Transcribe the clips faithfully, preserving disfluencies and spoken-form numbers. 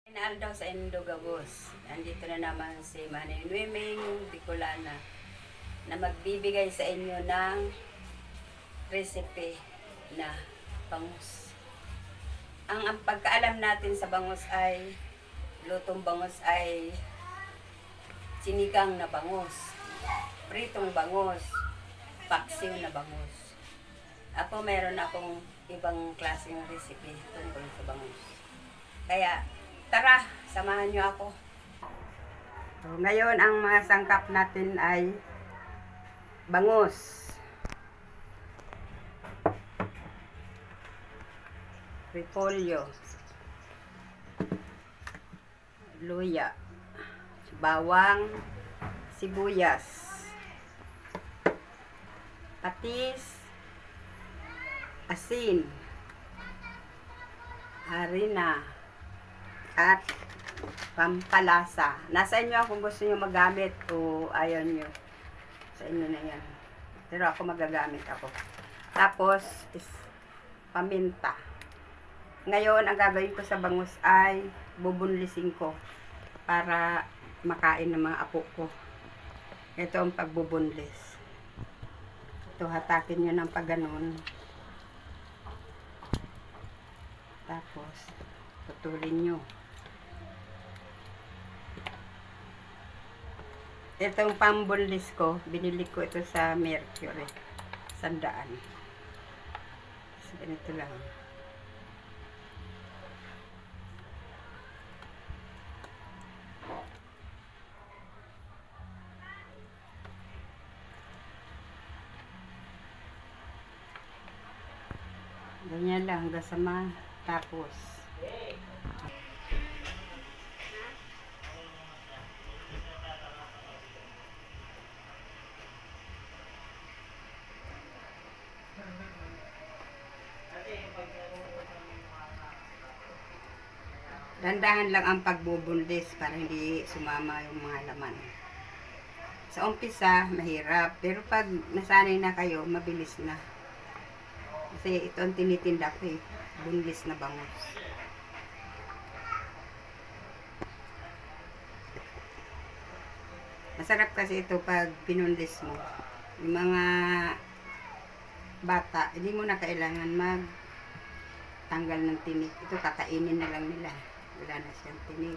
Inaaldaw sa Indogabos. Andito na naman si Manay Nueming Bicolana na magbibigay sa inyo ng recipe na bangus. Ang, ang pagkaalam natin sa bangus ay, lutong bangus ay sinigang na bangus, pritong bangus, paksiw na bangus. Ako meron akong ibang klaseng recipe tungkol sa bangus. Kaya, tara, samahan nyo ako. So, ngayon, ang mga sangkap natin ay bangus, repolyo, luya, bawang, sibuyas, patis, asin, harina, at pampalasa. Nasa inyo kung gusto nyo magamit o ayaw nyo. Sa inyo na yan. Pero ako magagamit ako. Tapos, is paminta. Ngayon, ang gagawin ko sa bangus ay bubunlisin ko para makain ng mga apo ko. Ito ang pagbubunlis. Ito, hatakin nyo ng pagganon. Tapos, putulin nyo. Itong pambunlis ko, binili ko ito sa Mercury. Sandaan. So, ganito lang. Ganyan lang, hanggang sa matapos. Dandahan lang ang pagbubunlis para hindi sumama yung mga laman. Sa umpisa, mahirap. Pero pag nasanay na kayo, mabilis na. Kasi ito ang tinitinda ko eh. Bunlis na bangus. Masarap kasi ito pag pinunlis mo. Yung mga bata, hindi mo na kailangan mag tanggal ng tinik. Ito kakainin na lang nila. Wala na siyang tinik.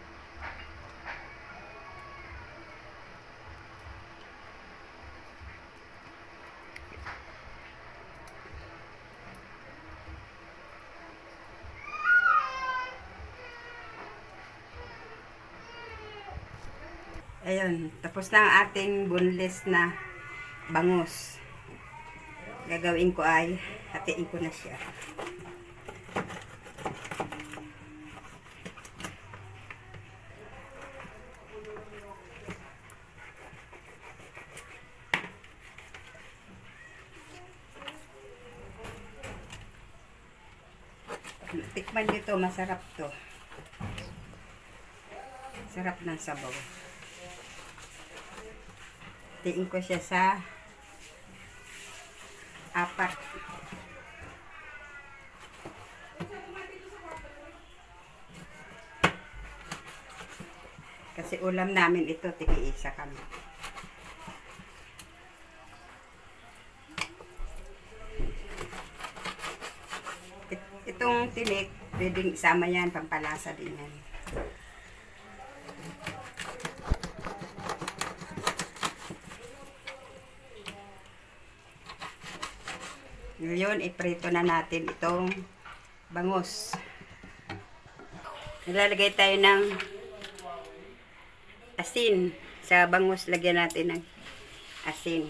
Ayun, tapos na ang ating bunlis na bangus. Gagawin ko ay hatiin ko na siya. Tikman dito, masarap to. Sarap ng sabaw. Tiin ko siya sa apat. Kasi ulam namin ito, tigi-isa kami. Itong tinik, pwedeng isama yan, pampalasa din yan. Ngayon, iprito na natin itong bangus. Nilalagay tayo ng asin. Sa bangus, lagyan natin ng asin.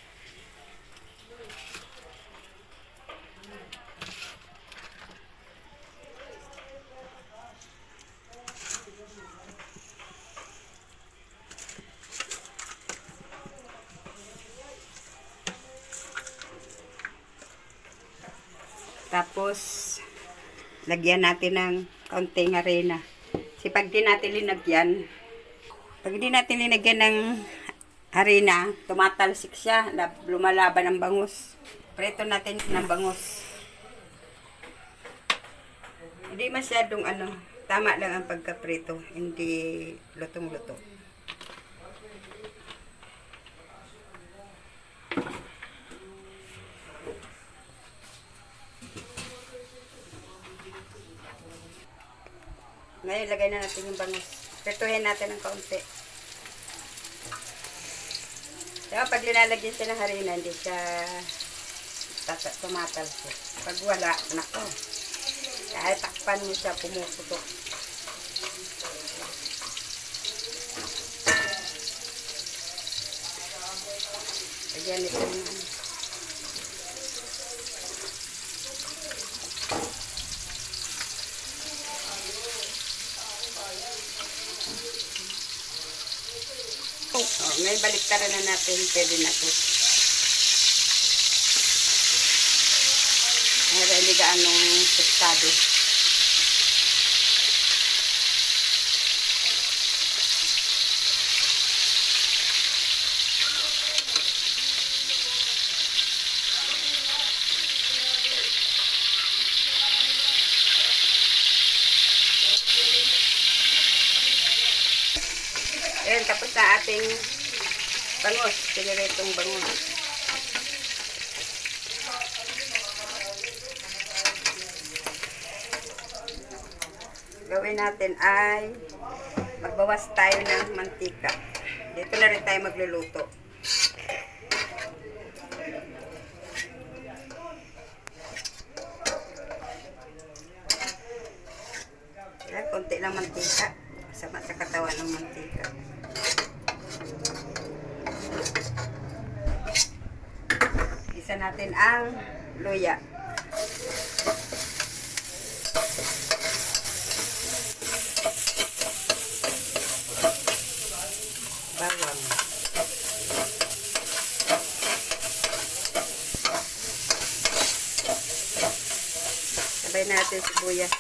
Tapos, lagyan natin ng kaunting harina. Kasi pag di natin linagyan, pag di natin linagyan ng harina, tumatalsik siya, lumalaban ang bangus. Preto natin ng bangus. Hindi masyadong ano, Tama lang ang pagkaprito, hindi lutong-luto. Ngayon, lagay na natin yung bangus. Prituhin natin ng kaunti. Diba, pag linalagyan siya ng harina, hindi siya tumatalsik. Pag wala, nako. Kahit takpan mo siya, pumuputok. Lagyan ito naman. Oh, ngayon baliktaran na natin, pwede na ito. Ngayon hindi gaanong tostado. Ayan, tapos na ating bangus. Piniritong bangus. Gawin natin ay magbawas tayo ng mantika. Dito na rin tayo magluluto. Ayan, konti lang mantika. Sama sa katawan ng mantika. Isa natin ang luya. Bawang. Sabay natin sibuyas.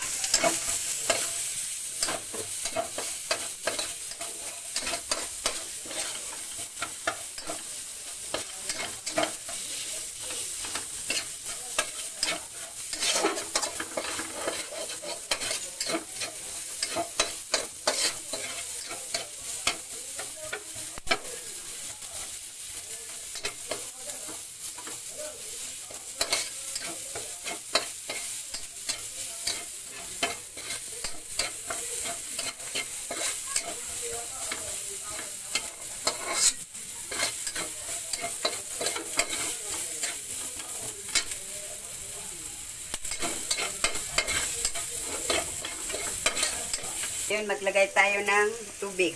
Yun, maglagay tayo ng tubig.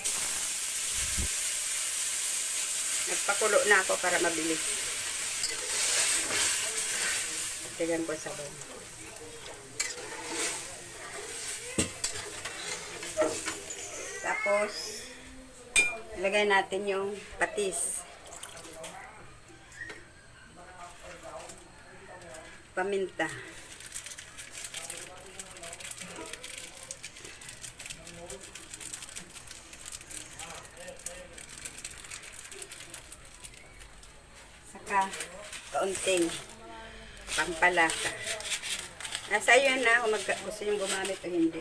Nagpakulo na ako para mabilis. Tignan ko sa sabon. Tapos, ilagay natin yung patis. Paminta. Saka kaunting pampalasa. Nasa iyo na kung mag gusto nyo gumamit o hindi.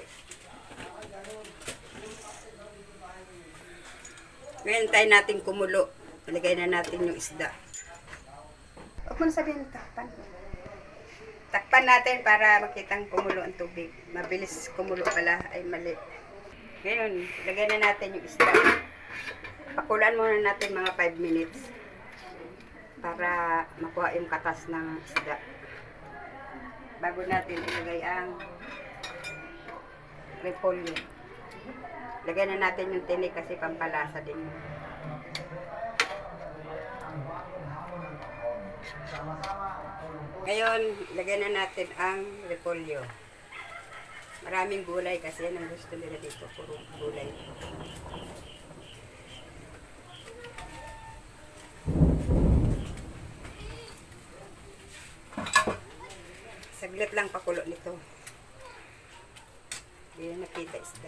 Ngayon tayo natin kumulo. Ilagay na natin yung isda. Huwag mo na sabihin takpan. Takpan natin para makitang kumulo ang tubig. Mabilis kumulo pala ay mali. Ngayon, ilagay na natin yung isda. Pakulan muna natin mga five minutes. Para makuha yung katas ng isda. Bago natin ilagay ang repolyo. Lagay na natin yung tinik kasi pampalasa din. Ngayon, lagay na natin ang repolyo. Maraming gulay kasi yan ang gusto nila dito. Puro gulay. Saglit lang pakulo nito. Hindi na nakita isda.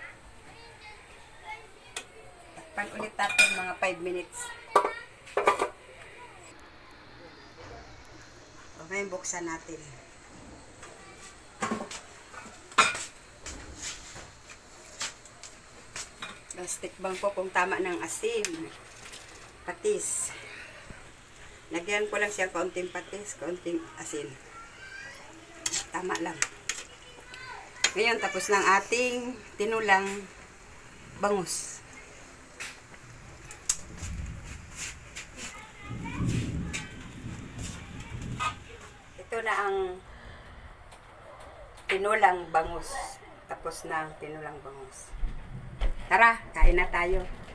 Takpan ulit natin mga five minutes. Okay, buksan natin. Plastic bang ko kung tama ng asin. Patis. Lagyan ko lang siya kaunting patis, kaunting asin. Tama lang. Ngayon, tapos ng ating tinulang bangus. Ito na ang tinulang bangus. Tapos na ang tinulang bangus. Tara, kain na tayo.